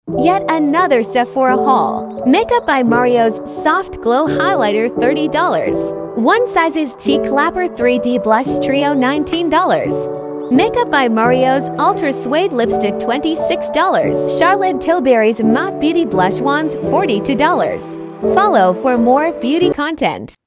Yet another Sephora haul. Makeup by Mario's Soft Glow Highlighter $30. One Size's Cheek Clapper 3D Blush Trio $19. Makeup by Mario's Ultra Suede Lipstick $26. Charlotte Tilbury's Matte Beauty Blush Wands $42. Follow for more beauty content.